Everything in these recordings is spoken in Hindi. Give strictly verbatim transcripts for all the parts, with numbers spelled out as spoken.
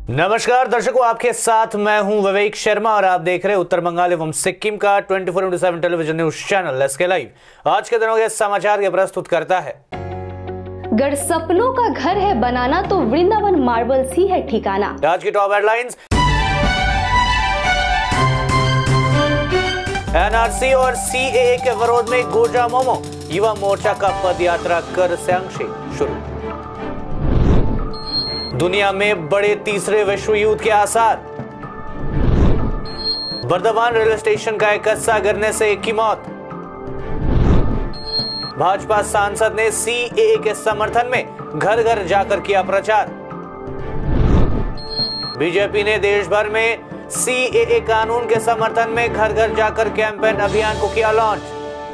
नमस्कार दर्शकों, आपके साथ मैं हूं विवेक शर्मा और आप देख रहे हैं उत्तर बंगाल एवं सिक्किम का चौबीस इंटू सात television news channel SK live. आज के दिनों के समाचार के प्रस्तुत करता है। गर सपनों का घर है बनाना तो वृंदावन मार्बल्स ही है ठिकाना। आज की टॉप हेडलाइंस। एनआरसी और सीएए के विरोध में गोजा मोमो, युवा मोर्चा का पदयात्रा करसयांग से शुरू। दुनिया में बड़े तीसरे विश्व युद्ध के आसार। बर्दवान रेलवे स्टेशन का एक कस्सा गिरने से एक की मौत। भाजपा सांसद ने सीएए के समर्थन में घर घर जाकर किया प्रचार। बीजेपी ने देश भर में सीएए कानून के समर्थन में घर घर जाकर कैंपेन अभियान को किया लॉन्च।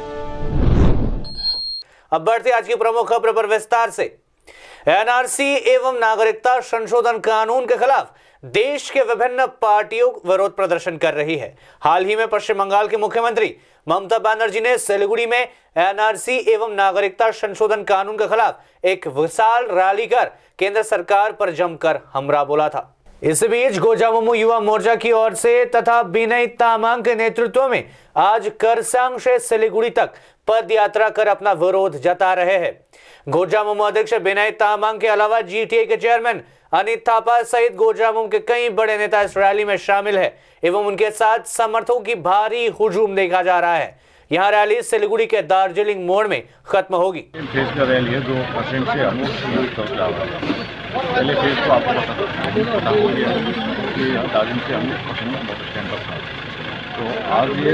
अब बढ़ते आज की प्रमुख खबर पर विस्तार से। एनआरसी एवं नागरिकता संशोधन कानून के खिलाफ देश के विभिन्न पार्टियों विरोध प्रदर्शन कर रही है। हाल ही में पश्चिम बंगाल के मुख्यमंत्री ममता बनर्जी ने सिलीगुड़ी में एनआरसी एवं नागरिकता संशोधन कानून के खिलाफ एक विशाल रैली कर केंद्र सरकार पर जमकर हमला बोला था। इस बीच गोजा मोमो युवा मोर्चा की ओर से तथा विनय तामांग के नेतृत्व में आज करसयांग से सिलीगुड़ी तक पद यात्रा कर अपना विरोध जता रहे हैं। गोजा मोमो अध्यक्ष विनय तामांग के अलावा जीटीए के चेयरमैन अनित थापा सहित गोजा मोमो के कई बड़े नेता इस रैली में शामिल है एवं उनके साथ समर्थकों की भारी हुजूम देखा जा रहा है। यहाँ रैली सिलीगुड़ी के दार्जिलिंग मोड़ में खत्म होगी। फेज का रैली है, दो परसेंट से हम लोग जा रहा है। पहले फेज को आपको पता हो गया कि दार्जिलिंग से हम लोग परसेंट बस स्टैंड पर था। तो आज ये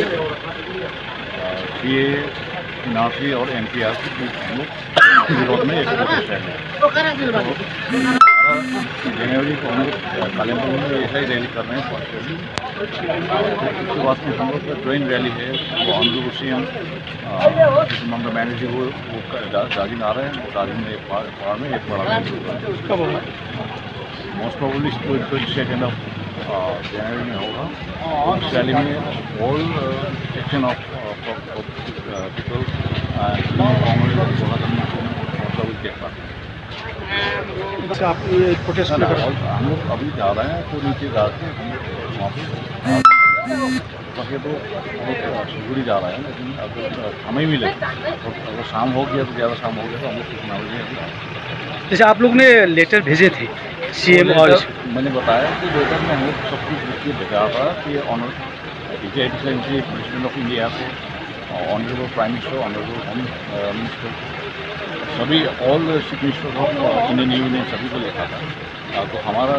सी ए नाफी और एन पी आर की हम लोग विरोध में एक प्रोटेस्ट है। जनवरी को हम लोग कालेम्पोंग में ऐसा ही रैली कर रहे हैं। उसके बाद में हम लोग का ज्वाइंट रैली है, वो ऑनरेबल सीएम ममता बनर्जी वो दार्जिलिंग आ रहे हैं। दार्जिलिंग में एक पहाड़ में एक बड़ा most probably twenty second of January में होगा। इस रैली में ऑल सेक्शन ऑफ पीपल अच्छा, आप ये प्रोटेस्ट कर रहे हैं? हम लोग अभी जा रहे हैं तो नीचे जाके हम लोग वहाँ पे बाकी तो सिलीगुड़ी जा रहे हैं, लेकिन अगर हमें मिले तो अगर शाम हो गया तो ज़्यादा शाम हो गया तो हम लोग कितना बजे। जैसे आप लोग ने लेटर भेजे थे सीएम और मैंने बताया कि लेटर में हम लोग सब कुछ लिख के भेजा था कि ऑनर डीजे एक्सलेंसी प्रेसिडेंट ऑफ इंडिया को, honourable prime minister, honourable home minister, सभी all chief minister of Indian union सभी को लिखा था। तो हमारा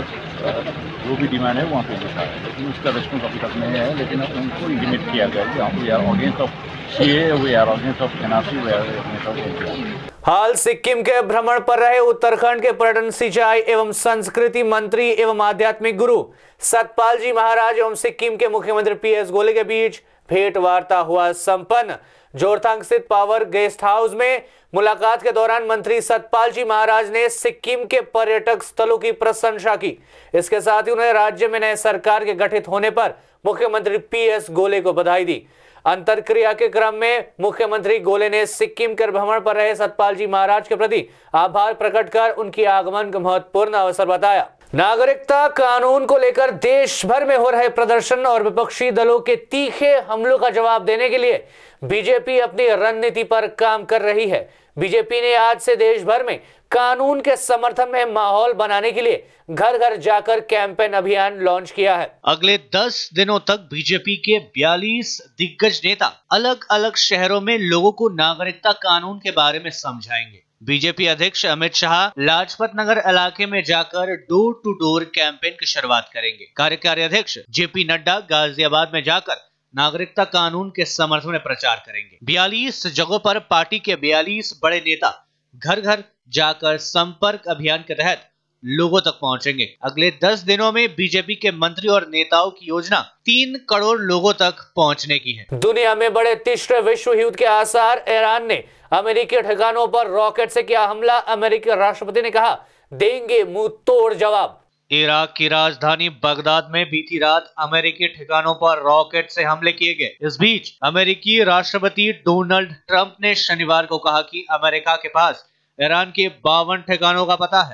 जो भी डिमांड है वहाँ पे लिखा है, लेकिन उसका रिस्पॉन्स अभी तक नहीं है। लेकिन उनको इंटीमेट किया गया कि हम we are against of CA, we are against of NRC, we are against of NPR. हाल सिक्किम के भ्रमण पर रहे उत्तराखंड के पर्यटन, सिंचाई एवं संस्कृति मंत्री एवं आध्यात्मिक गुरु सतपाल जी महाराज एवं सिक्किम के मुख्यमंत्री पीएस गोले के बीच भेंट वार्ता हुआ संपन्न। जोरथांग स्थित पावर गेस्ट हाउस में मुलाकात के दौरान मंत्री सतपाल जी महाराज ने सिक्किम के पर्यटक स्थलों की प्रशंसा की। इसके साथ ही उन्होंने राज्य में नए सरकार के गठित होने पर मुख्यमंत्री पीएस गोले को बधाई दी। अंतरक्रिया के क्रम में मुख्यमंत्री गोले ने सिक्किम के भ्रमण पर रहे सतपाल जी महाराज के प्रति आभार प्रकट कर उनकी आगमन को महत्वपूर्ण अवसर बताया। नागरिकता कानून को लेकर देश भर में हो रहे प्रदर्शन और विपक्षी दलों के तीखे हमलों का जवाब देने के लिए बीजेपी अपनी रणनीति पर काम कर रही है। बीजेपी ने आज से देश भर में कानून के समर्थन में माहौल बनाने के लिए घर घर जाकर कैंपेन अभियान लॉन्च किया है। अगले दस दिनों तक बीजेपी के बयालीस दिग्गज नेता अलग अलग शहरों में लोगों को नागरिकता कानून के बारे में समझाएंगे। बीजेपी अध्यक्ष अमित शाह लाजपत नगर इलाके में जाकर डोर टू डोर कैंपेन की शुरुआत करेंगे। कार्यकारी अध्यक्ष जेपी नड्डा गाजियाबाद में जाकर नागरिकता कानून के समर्थन में प्रचार करेंगे। बयालीस जगहों पर पार्टी के बयालीस बड़े नेता घर घर जाकर संपर्क अभियान के तहत लोगों तक पहुंचेंगे। अगले दस दिनों में बीजेपी के मंत्री और नेताओं की योजना तीन करोड़ लोगों तक पहुंचने की है। दुनिया में बड़े तीसरे विश्व युद्ध के आसार। ईरान ने अमेरिकी ठिकानों पर रॉकेट से किया हमला। अमेरिकी राष्ट्रपति ने कहा, देंगे मुंह तोड़ जवाब। इराक की राजधानी बगदाद में बीती रात अमेरिकी ठिकानों पर रॉकेट से हमले किए गए। इस बीच अमेरिकी राष्ट्रपति डोनाल्ड ट्रंप ने शनिवार को कहा कि अमेरिका के पास ईरान के बावन ठिकानों का पता है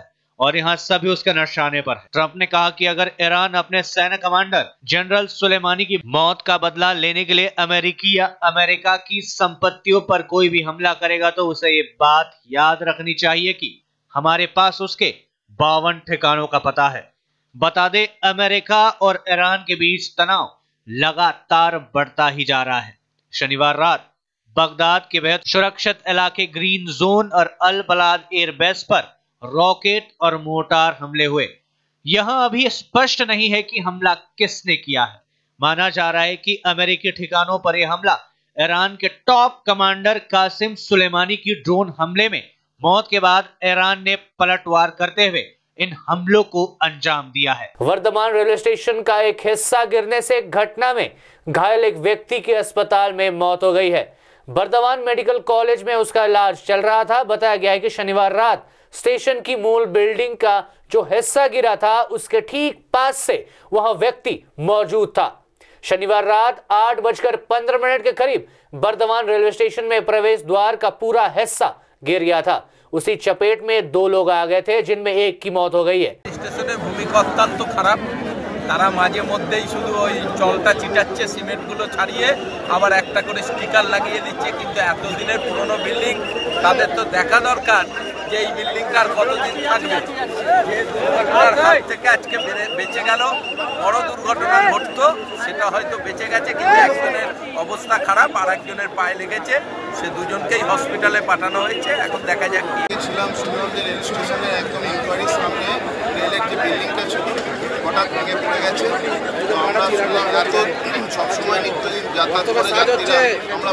और यहाँ सभी उसके निशाने पर है। ट्रंप ने कहा कि अगर ईरान अपने सैन्य कमांडर जनरल सुलेमानी की मौत का बदला लेने के लिए अमेरिकी या अमेरिका की संपत्तियों पर कोई भी हमला करेगा तो उसे ये बात याद रखनी चाहिए कि हमारे पास उसके बावन ठिकानों का पता है। बता दे, अमेरिका और ईरान के बीच तनाव लगातार बढ़ता ही जा रहा है। शनिवार रात बगदाद के बेहद सुरक्षित इलाके ग्रीन जोन और अल बलाद एयरबेस पर रॉकेट और मोर्टार हमले हुए। यहां अभी स्पष्ट नहीं है कि हमला किसने किया है। माना जा रहा है कि अमेरिकी ठिकानों पर यह हमला ईरान के टॉप कमांडर कासिम सुलेमानी की ड्रोन हमले में मौत के बाद ईरान ने पलटवार करते हुए इन हमलों को अंजाम दिया है। वर्धमान रेलवे स्टेशन का एक हिस्सा गिरने से एक घटना में घायल एक व्यक्ति की अस्पताल में मौत हो गई है। वर्धमान मेडिकल कॉलेज में उसका इलाज चल रहा था। बताया गया है कि शनिवार रात स्टेशन की मूल बिल्डिंग का जो हिस्सा गिरा था उसके ठीक पास से वह व्यक्ति मौजूद था। शनिवार रात आठ बजकर पंद्रह मिनट के करीब वर्धमान रेलवे स्टेशन में प्रवेश द्वार का पूरा हिस्सा गिर गया था। उसी चपेट में दो लोग आ गए थे जिनमें एक की मौत हो गई है। स्टेशনের ভূমিকা অত্যন্ত খারাপ। তারা মাঝে মধ্যেই শুধু ওই জলটা ছিটাচ্ছে, সিমেন্টগুলো ছাড়িয়ে আবার একটা করে স্টিকার লাগিয়ে দিচ্ছে, কিন্তু এতদিনের পুরনো বিল্ডিং তাদের তো দেখা দরকার যে এই বিল্ডিংটা আর কতদিন থাকবে। যে দুর্ঘটনার হাত থেকে আজকে বেঁচে গেল, বড় দুর্ঘটনা ঘটতো সেটা হয়তো বেঁচে গেছে, কিন্তু একজনের অবস্থা খারাপ আর একজনের পায়ে লেগেছে। সে দুজনকেই হসপিটালে পাঠানো হয়েছে। এখন দেখা যাক কি। ছিলাম সুন্দরবন রেল স্টেশনের একদম ইনকোয়ারির সামনে রেলের যে বিল্ডিংটা ছিল হঠাৎ ভেঙে পড়ে গেছে। তো আমরা শুনলাম এত সবসময় নিত্যদিন যাতায়াত করে যাত্রীরা আমরা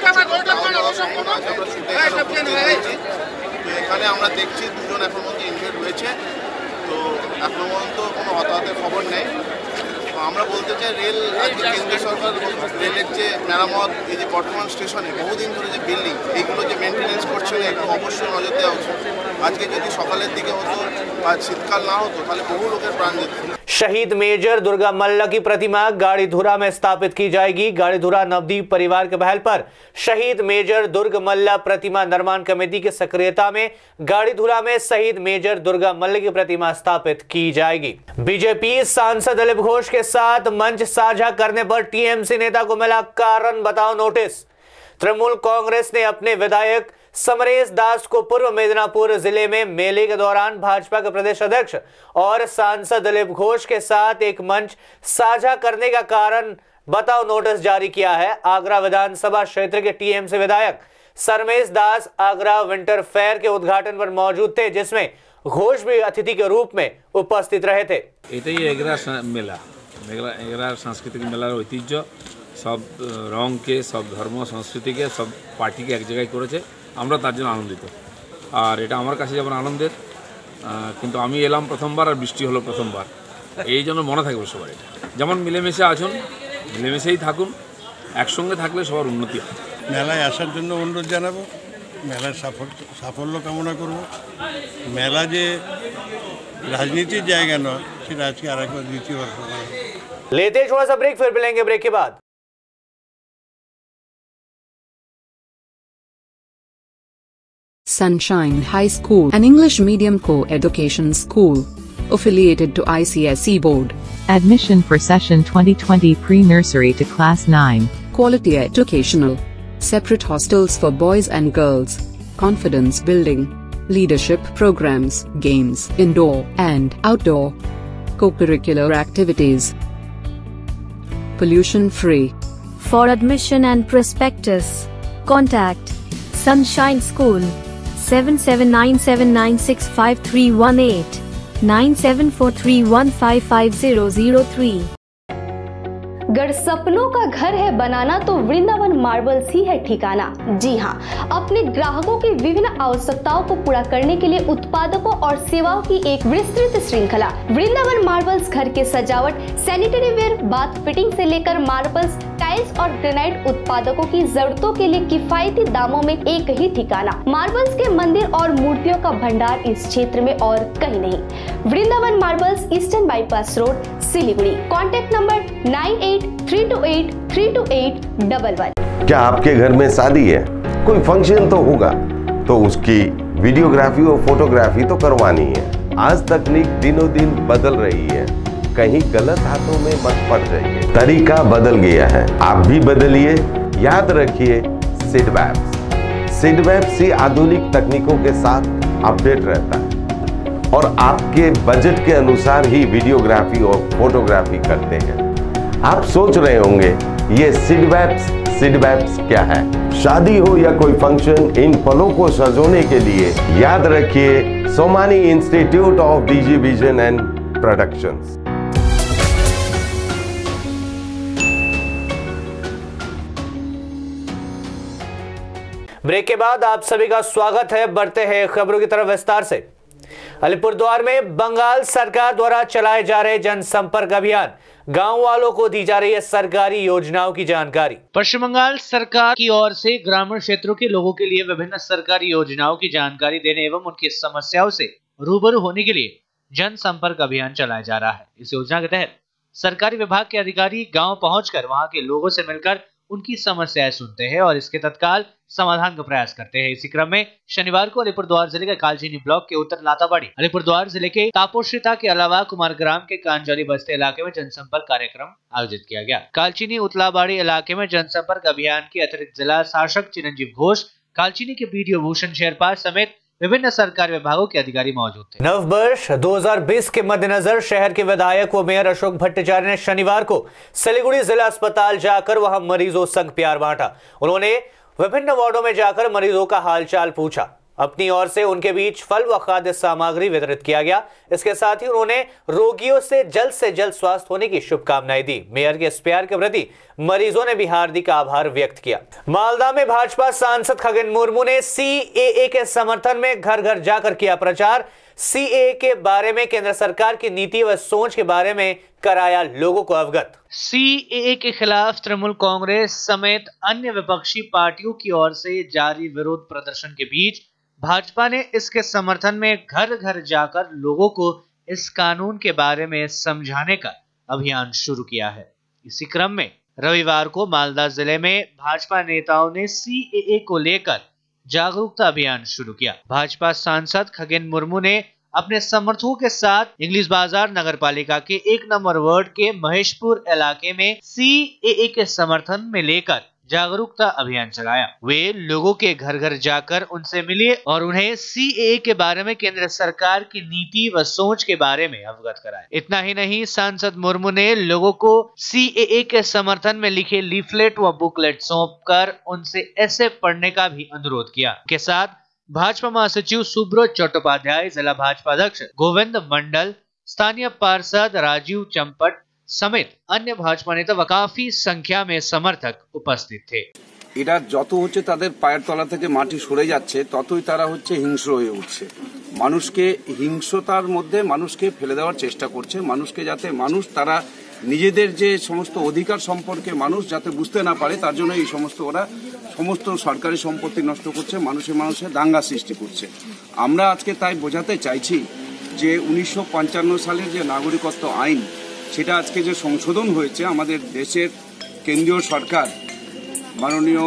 আমরা ছুটে গেছি। তো এখানে আমরা দেখছি দুজন এখন মধ্যে ইনজুর্ড হয়েছে। তো এখনো পর্যন্ত কোনো হতাহতের খবর নেই। তো আমরা বলতে চাই রেল আজকে কেন্দ্র সরকার রেলের যে মেরামত, এই যে বর্তমান স্টেশনে বহুদিন ধরে যে বিল্ডিং এইগুলো যে মেনটেনেন্স করছে না, একটু অবশ্যই নজর দেওয়া উচিত। আজকে যদি সকালের দিকে হতো আর শীতকাল না হতো তাহলে বহু লোকের প্রাণ যেত। शहीद मेजर दुर्गा मल्ला की प्रतिमा गाड़ीधुरा में स्थापित की जाएगी। गाड़ीधुरा नवदीप परिवार के पहल पर शहीद मेजर दुर्गा मल्ला प्रतिमा निर्माण कमेटी की सक्रियता में गाड़ीधुरा में शहीद मेजर दुर्गा मल्ला की प्रतिमा स्थापित की जाएगी। बीजेपी सांसद दिलीप घोष के साथ मंच साझा करने पर टीएमसी नेता को मिला कारण बताओ नोटिस। तृणमूल कांग्रेस ने अपने विधायक समरेश दास को पूर्व मिदनापुर जिले में मेले के दौरान भाजपा के प्रदेश अध्यक्ष और सांसद दिलीप घोष के साथ एक मंच साझा करने का कारण बताओ नोटिस जारी किया है। आगरा विधानसभा क्षेत्र के टीएमसी विधायक समरेश दास आगरा विंटर फेयर के उद्घाटन पर मौजूद थे, जिसमें घोष भी अतिथि के रूप में उपस्थित रहे थे। এটাই এগরা মেলা, এগরা সাংস্কৃতিক মেলার ঐতিহ্য। সব রঙকে, সব ধর্ম সংস্কৃতিকে, সব পার্টিকে এক জায়গায় করেছে। আমরা তার জন্য আনন্দিত। আর এটা আমার কাছে যেমন আনন্দের, কিন্তু আমি এলাম প্রথমবার আর বৃষ্টি হলো প্রথমবার, এই জন্য মনে থাকবে সবার। এটা যেমন মিলেমিশে আসুন, মিলেমিশেই থাকুন, একসঙ্গে থাকলে সবার উন্নতি হয়। মেলায় আসার জন্য অনুরোধ জানাবো, মেলার সাফল্য সাফল্য কামনা করব। মেলা যে রাজনীতির জায়গা নয় সেটা আজকে আর একবার দ্বিতীয়বার প্রমাণ। लेते छोटा सा ब्रेक, फिर मिलेंगे ब्रेक के बाद। Sunshine High School, an English medium co-education school affiliated to I C S E board. Admission for session twenty twenty pre-nursery to class nine. Quality educational. Separate hostels for boys and girls. Confidence building. Leadership programs, games, indoor and outdoor. Co-curricular activities. Pollution free. For admission and prospectus, contact Sunshine School seven seven nine seven nine six five three one eight nine seven four three one five five zero zero three। गर सपनों का घर है बनाना तो वृंदावन मार्बल्स ही है ठिकाना। जी हाँ, अपने ग्राहकों की विभिन्न आवश्यकताओं को पूरा करने के लिए उत्पादकों और सेवाओं की एक विस्तृत श्रृंखला। वृंदावन मार्बल्स घर के सजावट, सैनिटरी वेयर, बाथ फिटिंग से लेकर मार्बल्स, टाइल्स और ग्रेनाइट उत्पादकों की जरूरतों के लिए किफायती दामों में एक ही ठिकाना। मार्बल्स के मंदिर और मूर्तियों का भंडार इस क्षेत्र में और कहीं नहीं। Vrindavan marbles, eastern bypass road, Siliguri. Contact number nine eight three two eight three two eight double one. क्या आपके घर में शादी है, कोई फंक्शन तो होगा, तो उसकी वीडियोग्राफी और फोटोग्राफी तो करवानी है। आज तकनीक दिनों दिन बदल रही है, कहीं गलत हाथों में मत पड़ जाइए। तरीका बदल गया है, आप भी बदलिए। याद रखिए सिडवैप्स। सिडवैप्स ही आधुनिक तकनीकों के साथ अपडेट रहता है और आपके बजट के अनुसार ही वीडियोग्राफी और फोटोग्राफी करते हैं। आप सोच रहे होंगे ये सिडवैप्स सिडवैप्स क्या है? शादी हो या कोई फंक्शन, इन पलों को सजोने के लिए याद रखिए Somani institute of DG vision and productions. Break के बाद आप सभी का स्वागत है। बढ़ते हैं खबरों की तरफ विस्तार से। अलीपुरद्वार में बंगाल सरकार द्वारा चलाए जा रहे जनसंपर्क अभियान, गांव वालों को दी जा रही है सरकारी योजनाओं की जानकारी। पश्चिम बंगाल सरकार की ओर से ग्रामीण क्षेत्रों के लोगों के लिए विभिन्न सरकारी योजनाओं की जानकारी देने एवं उनकी समस्याओं से रूबरू होने के लिए जनसंपर्क अभियान चलाया जा रहा है। इस योजना के तहत सरकारी विभाग के अधिकारी गांव पहुंचकर वहां के लोगों से मिलकर उनकी समस्याएं सुनते हैं और इसके तत्काल समाधान का प्रयास करते हैं। इसी क्रम में शनिवार को अलीपुरद्वार जिले के कालचीनी ब्लॉक के उत्तर लाताबाड़ी, अलीपुरद्वार जिले के तापोश्रिता के अलावा कुमार ग्राम के कांजाली बस्ती इलाके में जनसंपर्क कार्यक्रम आयोजित किया गया। कालचीनी उतलाबाड़ी इलाके में जनसंपर्क अभियान के अतिरिक्त जिला शासक चिरंजीव घोष, कालचीनी के बीडीओ भूषण शेरपा समेत विभिन्न सरकारी विभागों के अधिकारी मौजूद थे। नववर्ष दो हज़ार बीस के मद्देनजर शहर के विधायक व मेयर अशोक भट्टाचार्य ने शनिवार को सिलीगुड़ी जिला अस्पताल जाकर वहां मरीजों संग प्यार बांटा। उन्होंने विभिन्न वार्डों में जाकर मरीजों का हालचाल पूछा। अपनी ओर से उनके बीच फल व खाद्य सामग्री वितरित किया गया। इसके साथ ही उन्होंने रोगियों से जल्द से जल्द स्वस्थ होने की शुभकामनाएं दी। मेयर के इस प्यार के प्रति मरीजों ने भी हार्दिक आभार व्यक्त किया। मालदा में भाजपा सांसद खगेन मुर्मू ने सीएए के समर्थन में घर घर जाकर किया प्रचार। सीएए के बारे में केंद्र सरकार की नीति व सोच के बारे में कराया लोगों को अवगत। सीएए के खिलाफ तृणमूल कांग्रेस समेत अन्य विपक्षी पार्टियों की ओर से जारी विरोध प्रदर्शन के बीच भाजपा ने इसके समर्थन में घर घर जाकर लोगों को इस कानून के बारे में समझाने का अभियान शुरू किया है। इसी क्रम में रविवार को मालदा जिले में भाजपा नेताओं ने सीएए को लेकर जागरूकता अभियान शुरू किया। भाजपा सांसद खगेन मुर्मू ने अपने समर्थकों के साथ इंग्लिश बाजार नगर पालिका के एक नंबर वार्ड के महेशपुर इलाके में सीएए के समर्थन में लेकर जागरूकता अभियान चलाया। वे लोगों के घर घर जाकर उनसे मिले और उन्हें सीएए के बारे में केंद्र सरकार की नीति व सोच के बारे में अवगत कराया। इतना ही नहीं, सांसद मुर्मू ने लोगों को सीएए के समर्थन में लिखे लीफलेट व बुकलेट सौंपकर उनसे ऐसे पढ़ने का भी अनुरोध किया। के साथ भाजपा महासचिव सुब्रत चट्टोपाध्याय, जिला भाजपा अध्यक्ष गोविंद मंडल, स्थानीय पार्षद राजीव चंपट समेत अन्य भाजपा नेता व काफी संख्या में समर्थक उपस्थित थे। এরা যত হচ্ছে তাদের পায়ের তলা থেকে মাটি সরে যাচ্ছে ততই তারা হচ্ছে হিংস্র হয়ে উঠছে। মানুষকে হিংস্রতার মধ্যে মানুষকে ফেলে দেওয়ার চেষ্টা করছে। মানুষকে যাতে মানুষ তারা নিজেদের যে সমস্ত অধিকার সম্পর্কে মানুষ যাতে বুঝতে না পারে তার জন্য এই সমস্ত ওরা সমস্ত সরকারি সম্পত্তি নষ্ট করছে, মানুষে মানুষে দাঙ্গা সৃষ্টি করছে। আমরা আজকে তাই বোঝাতে চাইছি যে উনিশশো পঞ্চান্ন সালের যে নাগরিকত্ব আইন সেটা আজকে যে সংশোধন হয়েছে আমাদের দেশের কেন্দ্রীয় সরকার মাননীয়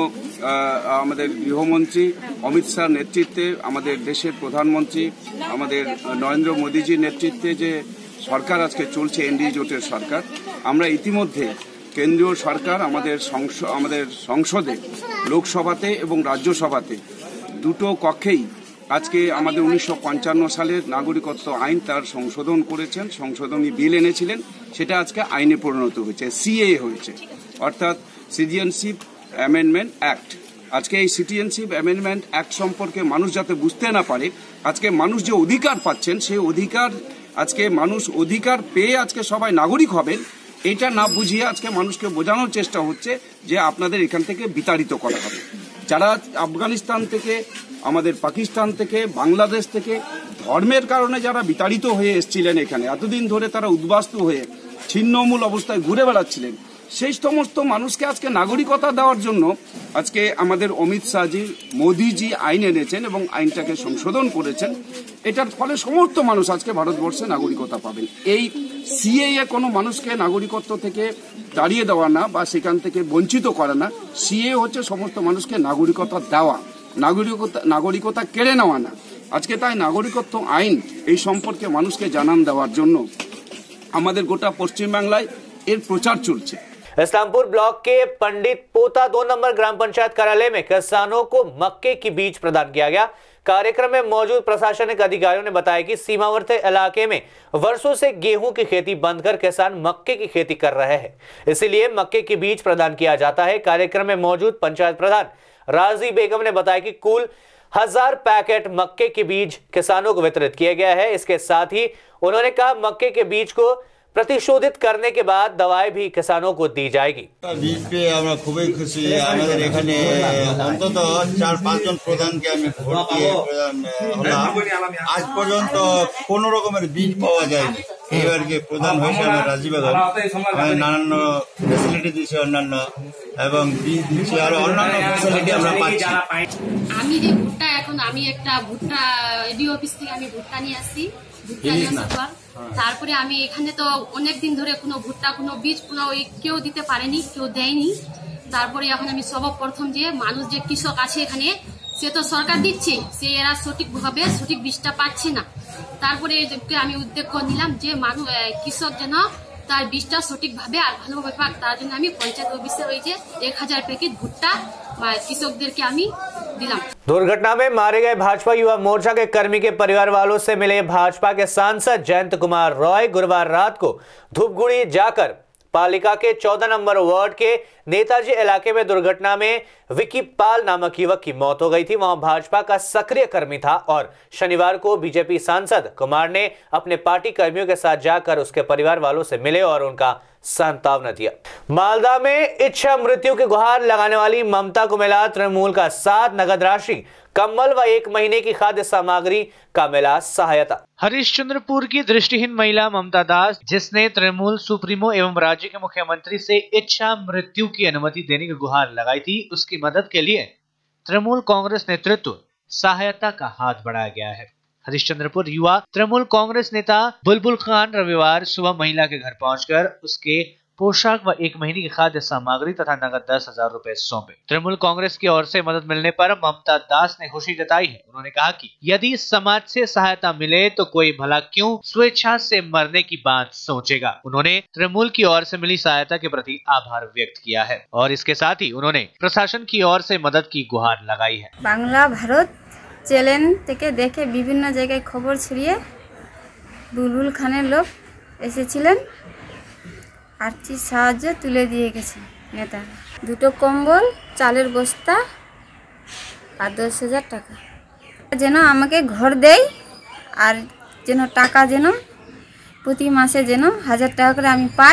আমাদের গৃহমন্ত্রী অমিত শাহ নেতৃত্বে আমাদের দেশের প্রধানমন্ত্রী আমাদের নরেন্দ্র মোদীজির নেতৃত্বে যে সরকার আজকে চলছে এনডিএ জোটের সরকার, আমরা ইতিমধ্যে কেন্দ্রীয় সরকার আমাদের আমাদের সংসদে লোকসভাতে এবং রাজ্যসভাতে দুটো কক্ষেই আজকে আমাদের উনিশশো পঞ্চান্ন সালের নাগরিকত্ব আইন তার সংশোধন করেছেন, সংশোধনী বিল এনেছিলেন, সেটা আজকে আইনে পরিণত হয়েছে, সিএএ হয়েছে, অর্থাৎ সিটিজেনশিপ অ্যামেন্ডমেন্ট অ্যাক্ট। আজকে এই সিটিজেনশিপ অ্যামেন্ডমেন্ট অ্যাক্ট সম্পর্কে মানুষ যাতে বুঝতে না পারে, আজকে মানুষ যে অধিকার পাচ্ছেন সেই অধিকার আজকে মানুষ অধিকার পেয়ে আজকে সবাই নাগরিক হবেন এটা না বুঝিয়ে আজকে মানুষকে বোঝানোর চেষ্টা হচ্ছে যে আপনাদের এখান থেকে বিতাড়িত করা হবে। যারা আফগানিস্তান থেকে আমাদের পাকিস্তান থেকে বাংলাদেশ থেকে ধর্মের কারণে যারা বিতাড়িত হয়ে এসেছিলেন এখানে এতদিন ধরে তারা উদ্বাস্তু হয়ে ছিন্নমূল অবস্থায় ঘুরে বেড়াচ্ছিলেন, সেই সমস্ত মানুষকে আজকে নাগরিকতা দেওয়ার জন্য আজকে আমাদের অমিত শাহজি মোদীজি আইন এনেছেন এবং আইনটাকে সংশোধন করেছেন। এটার ফলে সমস্ত মানুষ আজকে ভারতবর্ষে নাগরিকতা পাবেন। এই সিএএ কোনো মানুষকে নাগরিকত্ব থেকে দাঁড়িয়ে দেওয়া না বা সেখান থেকে বঞ্চিত করা না, সিএএ হচ্ছে সমস্ত মানুষকে নাগরিকতা দেওয়া, নাগরিকতা নাগরিকতা কেড়ে নেওয়া না। আজকে তাই নাগরিকত্ব আইন এই সম্পর্কে মানুষকে জানান দেওয়ার জন্য আমাদের গোটা পশ্চিমবাংলায় এর প্রচার চলছে। इस्लामपुर ब्लॉक के पंडित पोता दो नंबर ग्राम पंचायत कार्यालय में किसानों को मक्के की बीज प्रदान किया गया। कार्यक्रम में मौजूद प्रशासनिक अधिकारियों ने बताया कि सीमावर्ती इलाके में वर्षों से गेहूं की खेती बंद कर किसान मक्के की खेती कर रहे हैं, इसलिए मक्के की बीज प्रदान किया जाता है। कार्यक्रम में मौजूद पंचायत प्रधान राजी बेगम ने बताया कि कुल हजार पैकेट मक्के के बीज किसानों को वितरित किया गया है। इसके साथ ही उन्होंने कहा मक्के के बीज को प्रतिशोधित करने के बाद दवाएं भी किसानों को दी जाएगी। बीज पे আমরা খুবই খুশি। আমাদের এখানে অন্তত চার পাঁচ জন প্রধানকে আমি ভোট দিয়ে প্রধান হলাম। আজ পর্যন্ত কোন রকমের বীজ পাওয়া যায়নি। এবারকে প্রধান হয়েছে আমার রাজীব বেগম। আমি নানান ফ্যাসিলিটি দিয়েছি অন্যান্য এবং বীজ দিচ্ছি আর অন্যান্য ফ্যাসিলিটি আমরা পাচ্ছি। আমি যে ভুট্টা এখন আমি একটা ভুট্টা এডি অফিস থেকে আমি ভুট্টা নিয়ে আসছি। ভুট্টা নিয়ে আসার পর তারপরে আমি এখানে তো অনেক দিন ধরে কোনো ভুট্টা কোনো বীজ কোনো কেউ দিতে পারেনি, কেউ দেয়নি। তারপরে এখন আমি সর্বপ্রথম যে মানুষ যে কৃষক আছে এখানে সে তো সরকার দিচ্ছে, সে এরা সঠিকভাবে সঠিক বীজটা পাচ্ছে না। তারপরে আমি উদ্যোগ নিলাম যে মানুষ কৃষক যেন তার বীজটা সঠিকভাবে আর ভালোভাবে পাক, তার জন্য আমি পঞ্চায়েত অফিসে ওই যে এক हजार पैकेट भुट्टा कृषकদেরকে আমি दिलाम। दुर्घटना में मारे गए भाजपा युवा मोर्चा के कर्मी के परिवार वालों से मिले भाजपा के सांसद जयंत कुमार रॉय गुरुवार रात को धूपगुड़ी जाकर पालिका के चौदह नंबर वार्ड के नेताजी इलाके में दुर्घटना में विकी पाल नामक युवक की मौत हो गई थी। वहां भाजपा का सक्रिय कर्मी था और शनिवार को बीजेपी सांसद कुमार ने अपने पार्टी कर्मियों के साथ जाकर उसके परिवार वालों से मिले और उनका सांत्वना दिया। मालदा में इच्छा मृत्यु की गुहार लगाने वाली ममता को मिला तृणमूल का साथ नगद राशि, कम्बल व एक महीने की खाद्य सामग्री का मिला सहायता। हरिश्चंद्रपुर की दृष्टिहीन महिला ममता दास, जिसने तृणमूल सुप्रीमो एवं राज्य के मुख्यमंत्री से इच्छा मृत्यु की अनुमति देने की गुहार लगाई थी, उसकी मदद के लिए तृणमूल कांग्रेस नेतृत्व सहायता का हाथ बढ़ाया गया है। हरिश्चंद्रपुर युवा तृणमूल कांग्रेस नेता बुलबुल खान रविवार सुबह महिला के घर पहुंचकर उसके पोशाक व एक महीने की खाद्य सामग्री तथा नगद दस हजार रूपए सौंपे। तृणमूल कांग्रेस की ओर से मदद मिलने पर ममता दास ने खुशी जताई है। उन्होंने कहा कि यदि समाज से सहायता मिले तो कोई भला क्यों स्वेच्छा से मरने की बात सोचेगा। उन्होंने तृणमूल की ओर से मिली सहायता के प्रति आभार व्यक्त किया है और इसके साथ ही उन्होंने प्रशासन की ओर से मदद की गुहार लगाई है। बांग्ला भारत চ্যানেল থেকে দেখে বিভিন্ন জায়গায় খবর ছড়িয়ে বুলবুল খানের লোক এসেছিলেন, আর্থিক সাহায্য তুলে দিয়ে গেছেন নেতা। দুটো কম্বল, চালের বস্তা আর দশ হাজার টাকা যেন আমাকে ঘর দেয় আর যেন টাকা যেন প্রতি মাসে যেন হাজার টাকা করে আমি পাই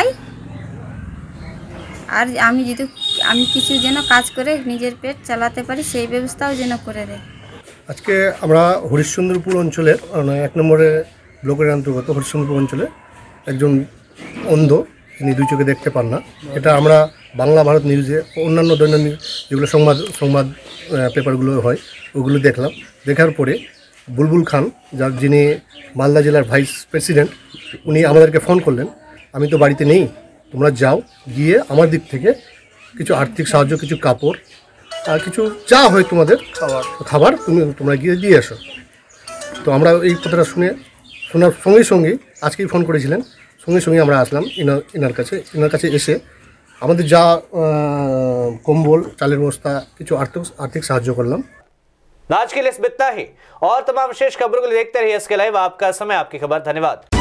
আর আমি যদি আমি কিছু যেন কাজ করে নিজের পেট চালাতে পারি সেই ব্যবস্থাও যেন করে দেয়। আজকে আমরা হরিশ্চন্দ্রপুর অঞ্চলের এক নম্বরে ব্লকের অন্তর্গত হরিশ্চন্দ্রপুর অঞ্চলে একজন অন্ধ, তিনি দুই চোখে দেখতে পান না, এটা আমরা বাংলা ভারত নিউজে অন্যান্য দৈনন্দিন যেগুলো সংবাদ সংবাদ পেপারগুলো হয় ওগুলো দেখলাম। দেখার পরে বুলবুল খান, যার যিনি মালদা জেলার ভাইস প্রেসিডেন্ট, উনি আমাদেরকে ফোন করলেন, আমি তো বাড়িতে নেই, তোমরা যাও, গিয়ে আমার দিক থেকে কিছু আর্থিক সাহায্য, কিছু কাপড় আর কিছু যা হয় তোমাদের খাবার খাবার তুমি তোমরা গিয়ে দিয়ে আসো। তো আমরা এই কথাটা শুনে শোনার সঙ্গে সঙ্গেই আজকেই ফোন করেছিলেন, সঙ্গে সঙ্গে আমরা আসলাম ইনার ইনার কাছে ইনার কাছে এসে আমাদের যা কম্বল, চালের বস্তা, কিছু আর্থিক आर्थिक সাহায্য করলাম। आज के लिए इतना ही और तमाम विशेष खबरों को देखते रहिए इसके लाइव। आपका समय, आपकी खबर। धन्यवाद।